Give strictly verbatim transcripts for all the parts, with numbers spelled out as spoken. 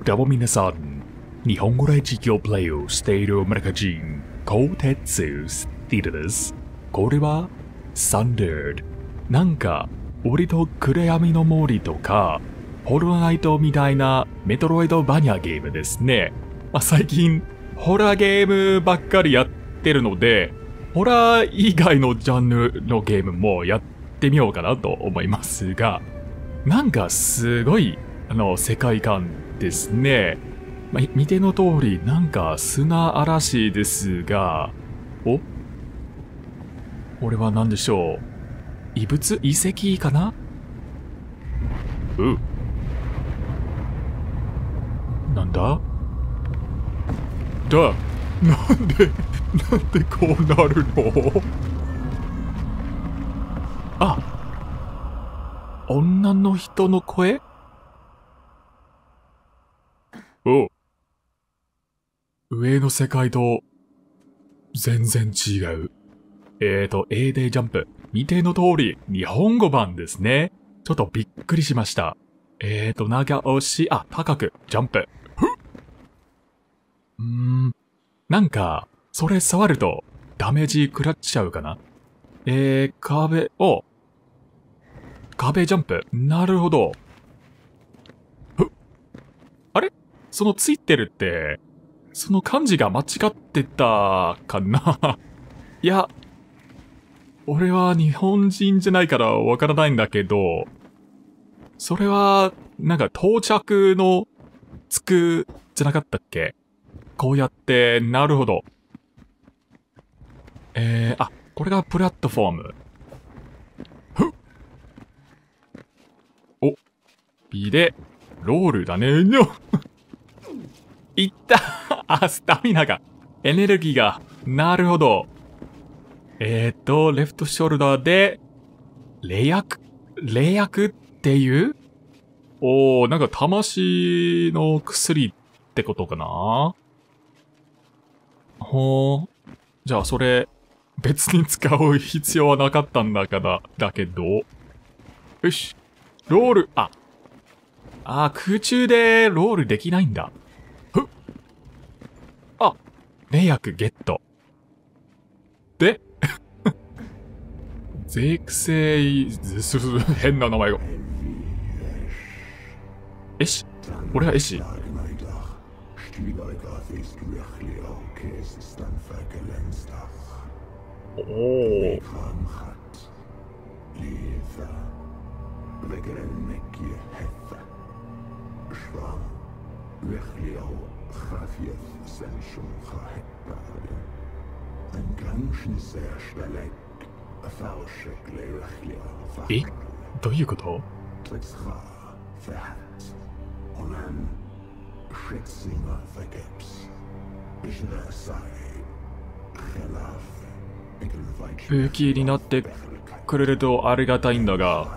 どうも皆さん、日本語で実況プレイをしているアメリカ人、コーテツスティーです。これは、サンダード。なんか、割と暗闇の森とか、ホローナイトみたいなメトロイドバニャゲームですね。まあ、最近、ホラーゲームばっかりやってるので、ホラー以外のジャンルのゲームもやってみようかなと思いますが、なんかすごい、あの、世界観ですね。まあ、見ての通り、なんか砂嵐ですが、おこれは何でしょう。遺物遺跡かな。うん。なんだだ、なんで、なんでこうなるの。あ、女の人の声。おう。上の世界と全然違う。えーと、エー でジャンプ。見ての通り、日本語版ですね。ちょっとびっくりしました。えーと、長押し、あ、高く、ジャンプ。ふっうーん。なんか、それ触ると、ダメージ食らっちゃうかな。えー、壁、お壁ジャンプ。なるほど。ふっあれそのついてるって、その漢字が間違ってたかないや、俺は日本人じゃないからわからないんだけど、それは、なんか到着のつくじゃなかったっけ。こうやって、なるほど。えー、あ、これがプラットフォーム。ふっお、B で、ロールだね。にょいったあ、スタミナが。エネルギーが。なるほど。えーっと、レフトショルダーで、霊薬霊薬っていうおー、なんか魂の薬ってことかな。ほー。じゃあそれ、別に使う必要はなかったんだから、だけど。よし。ロール、あ。あ、空中でロールできないんだ。ふっ。あ、霊薬ゲット。で属性、すす変な名前が。絵師俺は絵師おお。えどういうこと。武器になってくれるとありがたいんだが。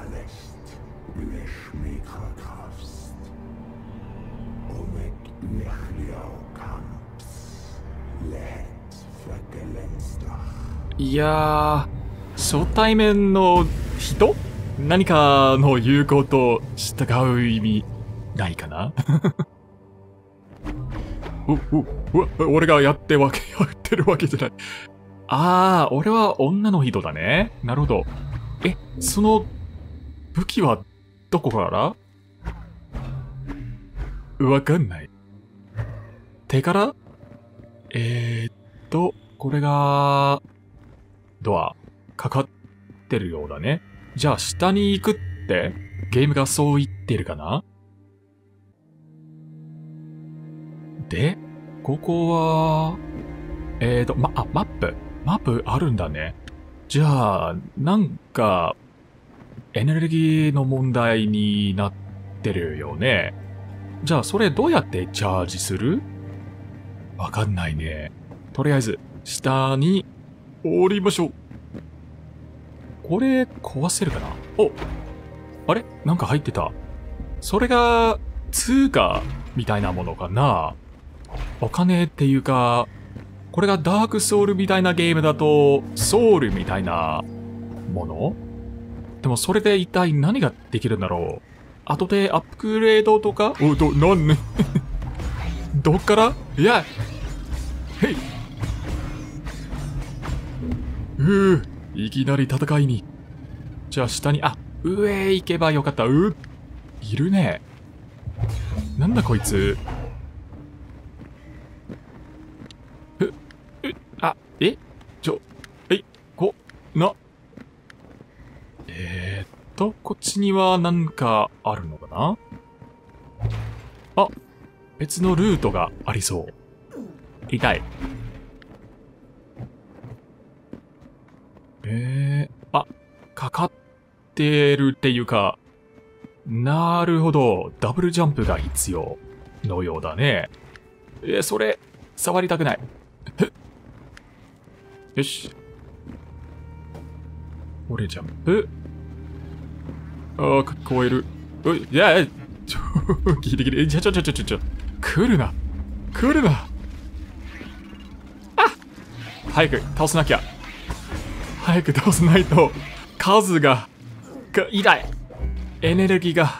いやー、初対面の人何かの言うことを従う意味ないかなう、う、うわ、俺がやってわけ、やってるわけじゃない。あー、俺は女の人だね。なるほど。え、その武器はどこからわかんない。手からえー、っと、これが、ドア、かかってるようだね。じゃあ下に行くってゲームがそう言ってるかな。で、ここは、えーと、ま、あ、マップ。マップあるんだね。じゃあ、なんか、エネルギーの問題になってるよね。じゃあ、それどうやってチャージする？わかんないね。とりあえず、下に降りましょう。これ、壊せるかな。おあれなんか入ってた。それが、通貨みたいなものかな。お金っていうか、これがダークソウルみたいなゲームだと、ソウルみたいなもの？でもそれで一体何ができるんだろう。後でアップグレードとかお、ど、なんねどっからいやへいうーいきなり戦いに。じゃあ下に、あ、上行けばよかった。ういるね。なんだこいつ。え、え、あ、えちょ、え、こ、な。えー、っと、こっちにはなんかあるのかな。あ、別のルートがありそう。痛い。えー、あ、かかってるっていうか、なるほど、ダブルジャンプが必要のようだね。えー、それ、触りたくない。よし。これジャンプ。あー、聞こえる。ういや、いやちょ、ギリギリ。ちょちょちょちょちょちょ。来るな。来るな。あ、早く倒さなきゃ。早く倒さないと、数が、が、痛い。エネルギーが。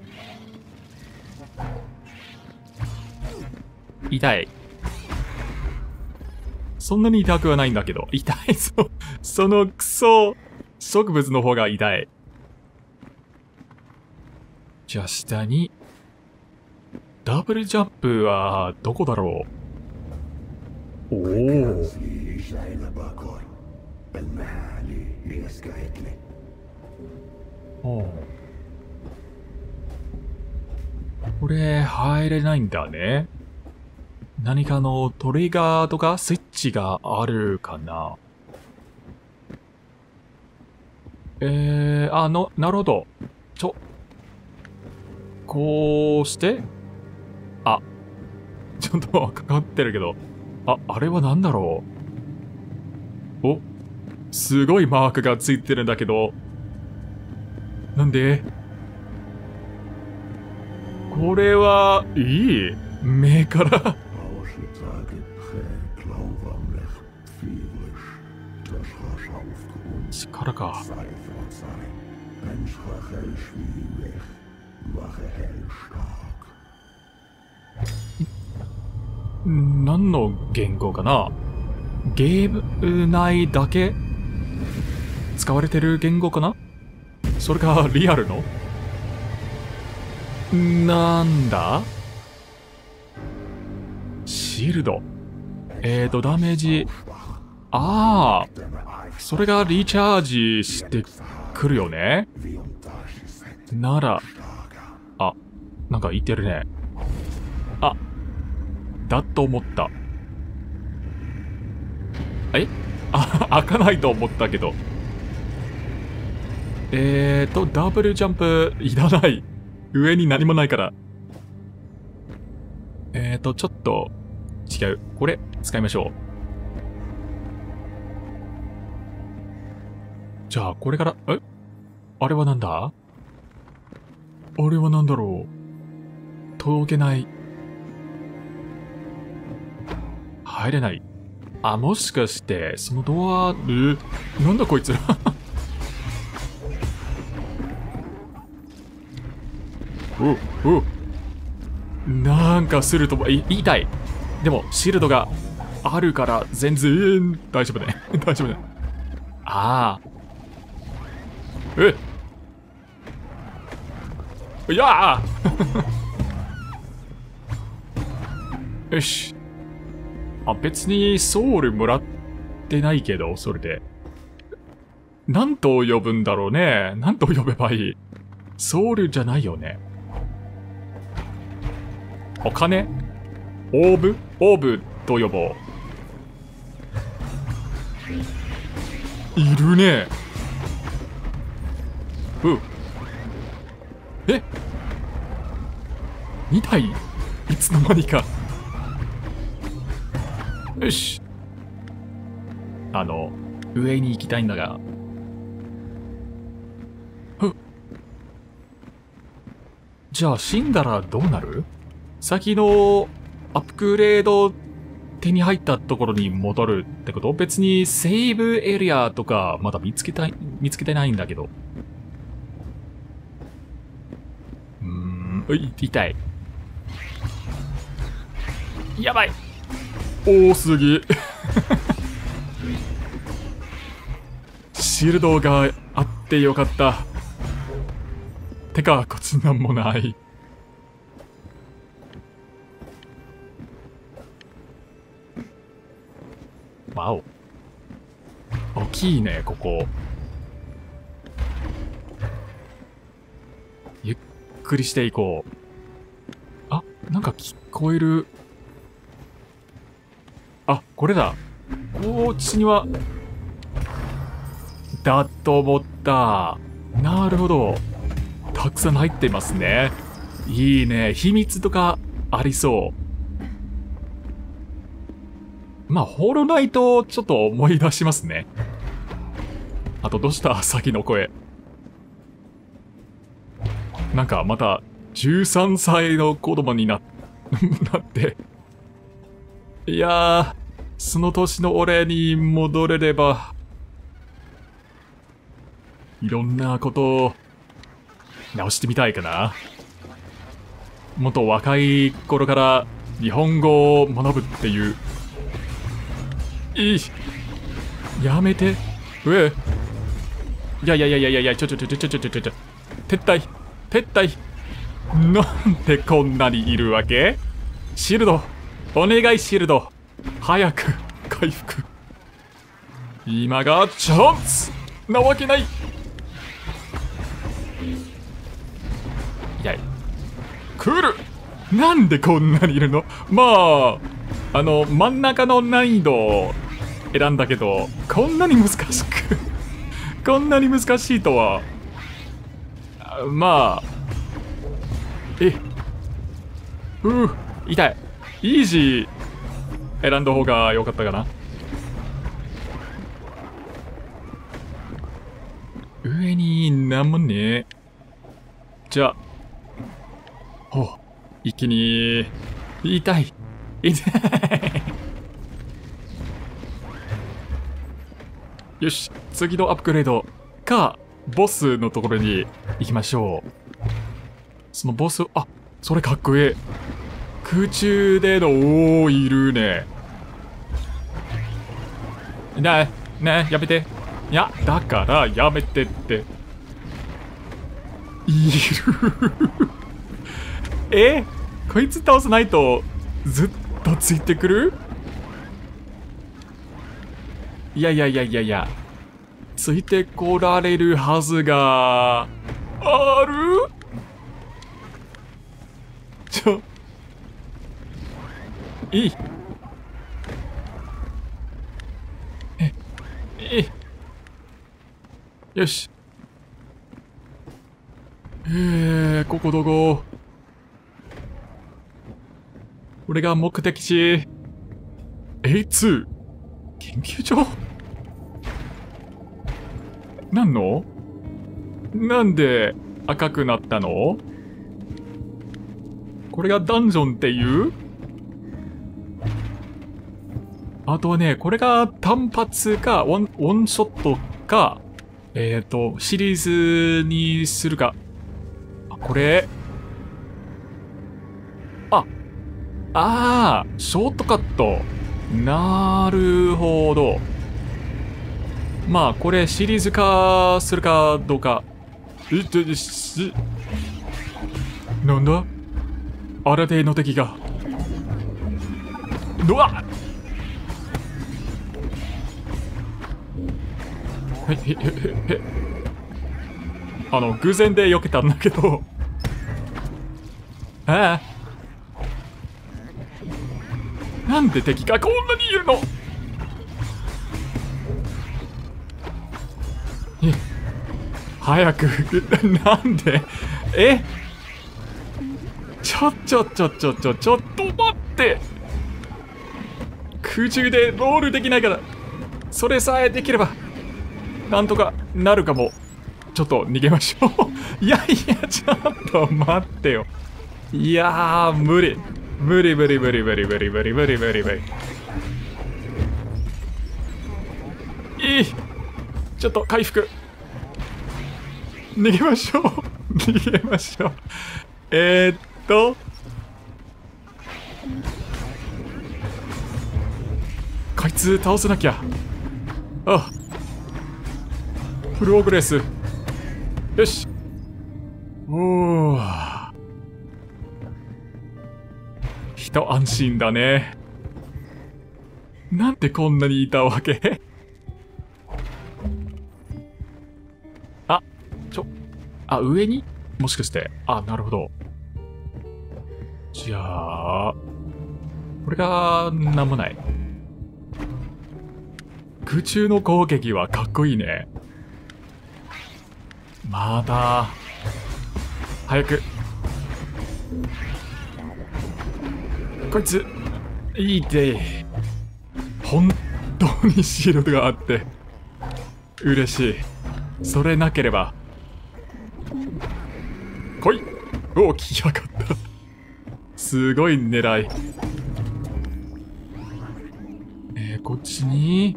痛い。そんなに痛くはないんだけど。痛いぞ。そのクソ植物の方が痛い。じゃあ下に。ダブルジャンプはどこだろう。おお。おお。これ入れないんだね。何かのトリガーとかスイッチがあるかな。えー、あの、なるほど。ちょ、こうして、あ、ちょっとかかってるけど、あ、あれは何だろう。お、すごいマークがついてるんだけど、なんでこれは、いい目から力か。何の言語かな。ゲーム内だけ使われてる言語かな。それかリアルのなんだ。シールド。えーとダメージ。ああ、それがリチャージしてくるよね。なら、あ、なんか言ってるね。あ、だと思った。えあ、開かないと思ったけど。えーと、ダブルジャンプいらない。上に何もないから。えーと、ちょっと、違う。これ、使いましょう。じゃあ、これから、えあれはなんだ。あれはなんだろう。届けない。入れない。あ、もしかして、そのドア、え、なんだこいつら。おお、なんかすると、い、痛い。でも、シールドがあるから全然大丈夫ね。大丈夫ね。ああ。えいやあよし。あ、別にソウルもらってないけど、それで。なんと呼ぶんだろうね。なんと呼べばいい。ソウルじゃないよね。お金オーブオーブと呼ぼう。いるね。うん。えにたいいつの間にか。よし。あの、上に行きたいんだが。ふじゃあ死んだらどうなる？先のアップグレード手に入ったところに戻るってこと？別にセーブエリアとかまだ見つけたい、見つけてないんだけど。うーん、い痛い。 やばい。多すぎ。シールドがあってよかった。てか、こっちなんもない。わお。大きいね、ここ。ゆっくりしていこう。あ、なんか聞こえる。あ、これだ。こっちには、だと思った。なるほど。たくさん入っていますね。いいね。秘密とかありそう。まあ、ホロナイトをちょっと思い出しますね。あと、どうしたさっきの声。なんか、また、じゅうさんさいの子供にな、なって。いやー、その年の俺に戻れれば、いろんなことを直してみたいかな。もっと若い頃から日本語を学ぶっていう。いい。やめて。うえ。いやいやいやいやいやいや、ちょちょちょちょちょちょちょちょ。撤退。撤退。なんでこんなにいるわけ？シールド。お願いシールド。早く回復。今がチャンスなわけない。痛い。来る。なんでこんなにいるの？まあ、あの、真ん中の難易度を選んだけど、こんなに難しく、こんなに難しいとは、まあ、え、うぅ、痛い。イージー選んだ方が良かったかな。上になんもねえ。じゃあ、ほう、一気に、痛い。痛い。よし、次のアップグレードか、ボスのところに行きましょう。そのボス、あ、それかっこいい。空中での、おー、いるね。ねえ、ねえ、やめて。いや、だからやめてって。いる。え、こいつ倒さないとずっとついてくる？いやいやいやいやいや、ついてこられるはずがある？ちょ、いい。え、いい。よし。えー、ここどこ？これが目的地。エーツー。研究所？なんの？なんで赤くなったの？これがダンジョンっていう？あとはね、これが単発か、ワン、ワンショットか、えっと、シリーズにするか。あ、これ。あ、あー、ショートカット。なるほど。まあ、これシリーズ化するかどうか。えっと、し、なんだ？新手の敵が。うわっ！へへへへ。あの、偶然で避けたんだけど。ああ。なんで敵がこんなにいるの？え、早く、なんで？え？ちょちょちょちょちょちょっと待って。空中でロールできないから、それさえできればなんとかなるかも。ちょっと逃げましょう。いやいや、ちょっと待ってよ。いやー、無理無理無理無理無理無理無理無理無理無理。いい。ちょっと回復。逃げましょう。逃げましょう。えーっといつ倒さなきゃ。あ、プログレス。よし。おー。一安心だね。なんでこんなにいたわけ？あ、ちょ、あ、上に？もしかして。あ、なるほど。じゃあ、これが、なんもない。空中の攻撃はかっこいいね。まだ、早く。こいつ、いいで。本当にシールドがあって、嬉しい。それなければ。来い。お、来やがった。すごい狙い。えー、こっちに、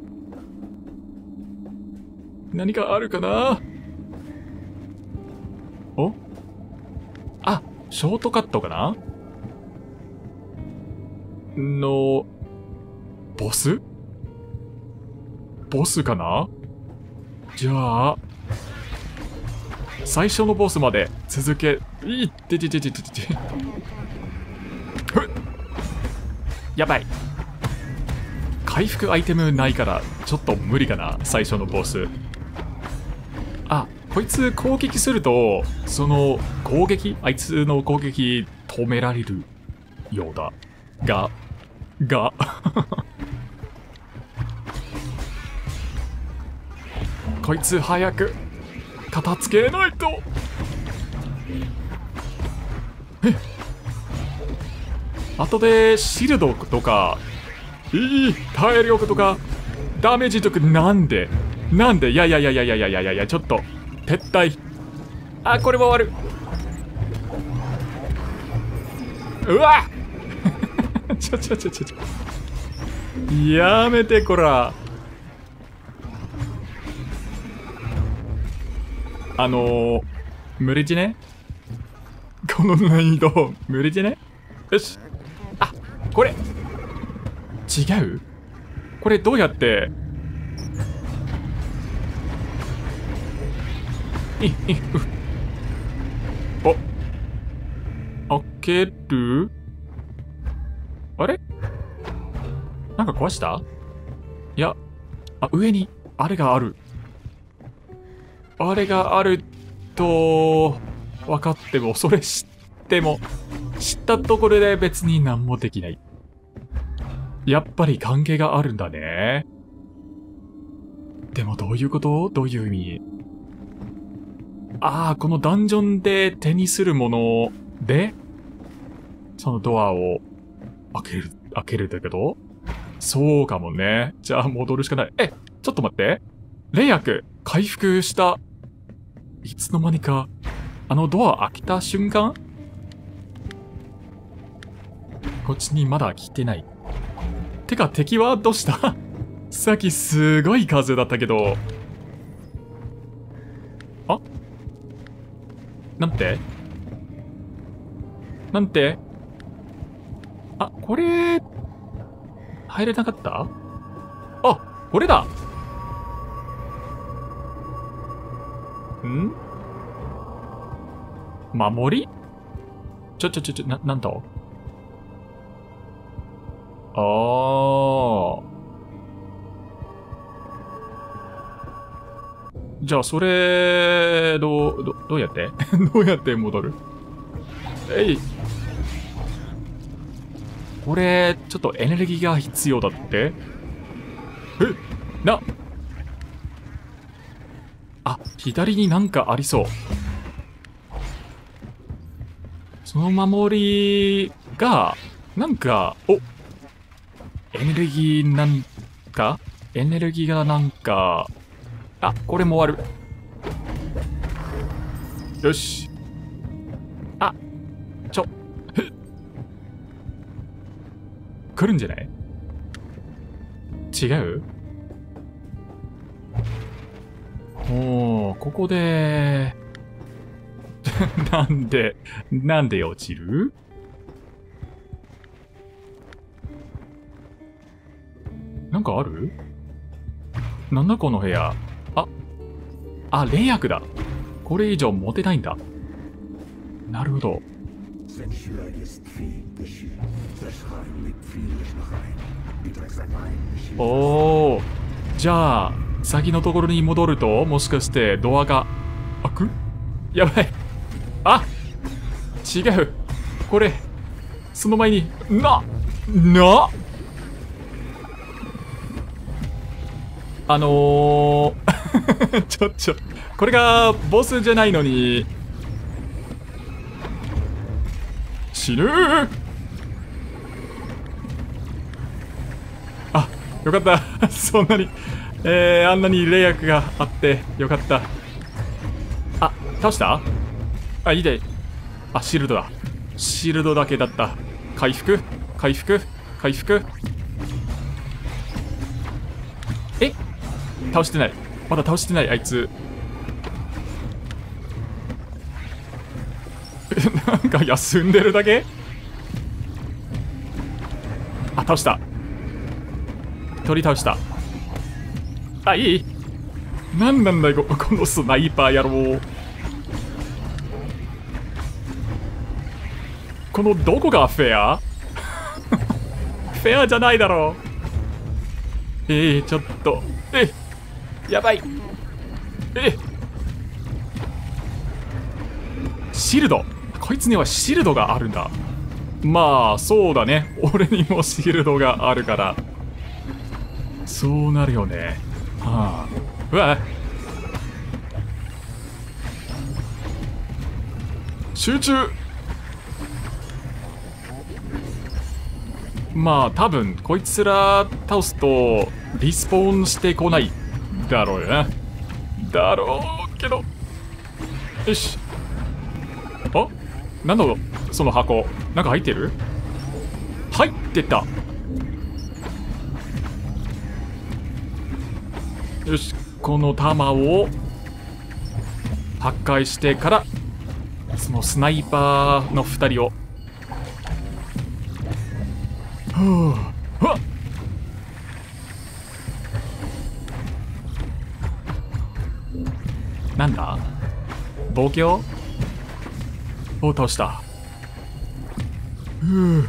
何かあるかな？お？あ、ショートカットかな？の、ボス？ボスかな？じゃあ、最初のボスまで続け、いっててててててて。やばい。回復アイテムないから、ちょっと無理かな、最初のボス。あ、こいつ攻撃すると、その攻撃、あいつの攻撃止められるようだ。が、が、こいつ早く片付けないと。え、後でシールドとか、いい体力とか、ダメージとか、なんでなんでいやいやいやいやいやいやいやいや、ちょっと、撤退。あ、これも終わる。うわちょちょちょちょちょ。やめてこら。あのー、無理じね？この難易度、無理じね？よし。あ、これ。違う？これどうやって、い、い、う。お。開ける？あれ？なんか壊した？いや、あ、上に、あれがある。あれがあると、分かっても、それ知っても、知ったところで別に何もできない。やっぱり関係があるんだね。でもどういうこと？どういう意味？ああ、このダンジョンで手にするもので、そのドアを開ける、開けるだけど？そうかもね。じゃあ戻るしかない。え、ちょっと待って。霊薬、回復した。いつの間にか、あのドア開けた瞬間？こっちにまだ来てない。てか敵はどうした？さっきすごい数だったけど。あ？なんて？なんて？あ、これ、入れなかった？あ、これだ！ん？守り？ちょちょちょちょ、な、なんと？あー。じゃあ、それ、どう、ど、どうやってどうやって戻る？えい。これ、ちょっとエネルギーが必要だって？え？な、あ、左になんかありそう。その守りが、なんか、お、エネルギーなんかエネルギーがなんか、あ、これも終わる。よし。あ、ちょ、へっ。来るんじゃない？違う？おー、ここで、なんで、なんで落ちる？なんなんかある？なんだこの部屋。あ、あ、霊薬だ。これ以上持てないんだ。なるほど。おー。じゃあ、先のところに戻ると、もしかしてドアが開く？やばい。あ、違う。これ、その前に、な、なあのー、ちょちょ、これがボスじゃないのに、死ぬー。あ、よかった。そんなに、えー、あんなに霊薬があってよかった。あ、倒した？あ、いいで。あ、シールドだ。シールドだけだった。回復回復回復。え？倒してない。まだ倒してない、あいつ。なんか休んでるだけ？あ、倒した。鳥倒した。あ、いい？なんなんだよ、このスナイパー野郎。このどこがフェア？フェアじゃないだろう。えー、ちょっと。えやばい。えシールド。こいつにはシールドがあるんだ。まあ、そうだね。俺にもシールドがあるから。そうなるよね。はあ。うわ集中。まあ多分こいつら倒すとリスポーンしてこないだろうよな。だろうけど。よし。あ、なんだろうその箱。なんか入ってる？入ってた。よし、この弾を破壊してからそのスナイパーのふたりを。はあ、わっなんだ望郷を倒した。ふう。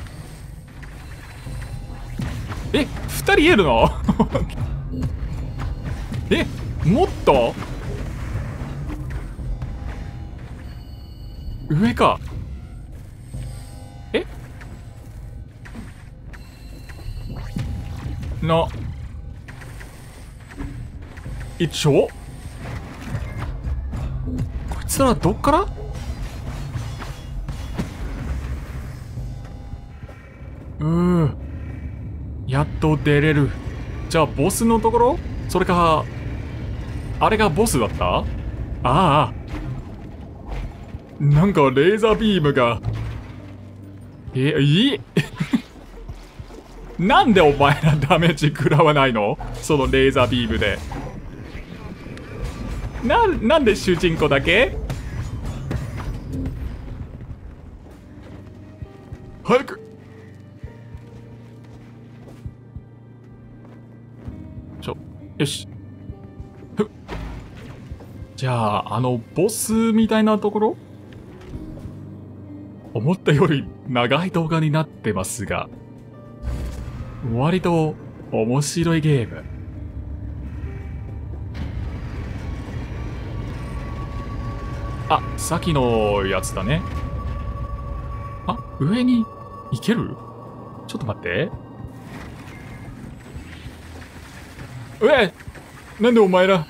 え、ふたりいるの？え、もっと上か。えな一応こいつらどっから？うーやっと出れる。じゃあボスのところ？それかあれがボスだった？ああ、なんかレーザービームが。え、いいなんでお前らダメージ食らわないの？そのレーザービームで。な、なんで主人公だけ？早く。ちょ、よし。ふっ。じゃあ、あの、ボスみたいなところ？思ったより長い動画になってますが、割と面白いゲーム。あ、さっきのやつだね。あ、上に行ける？ちょっと待って。うえ！なんでお前ら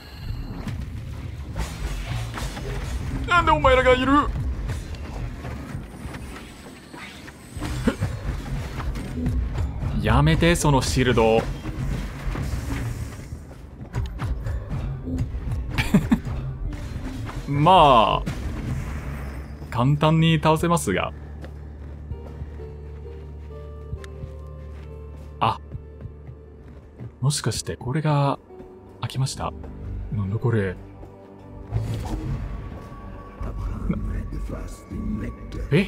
なんでお前らがいる？やめて、そのシールド。まあ、簡単に倒せますが。あ、もしかしてこれが開きました？なんだこれ。え？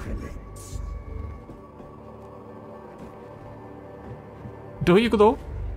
どういうこと？